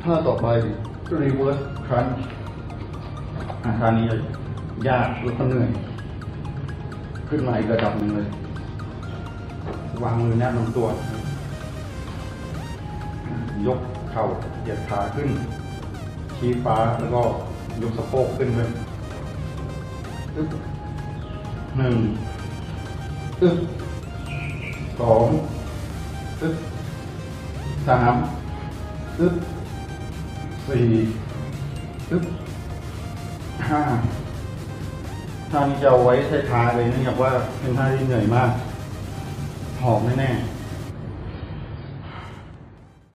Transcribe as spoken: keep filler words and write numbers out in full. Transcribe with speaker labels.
Speaker 1: ท่าต่อไป reverse crunch ท่านี้ยากแล้วก็เหนื่อยขึ้นมาอีกระดับหนึ่งเลยวางมือแนบลำตัวยกเข่าเหยียดขาขึ้นชี้ฟ้าแล้วก็ยกสะโพกขึ้นเลยอึ๊บหนึ่งอึ๊บสองอึ๊บสามอึ๊บสี่อึ๊บห้าท่านี้จะเอาไว้ใช้ท้ายเลยเนื่องจากว่าเป็นท่าที่เหนื่อยมากหอบแน่ๆ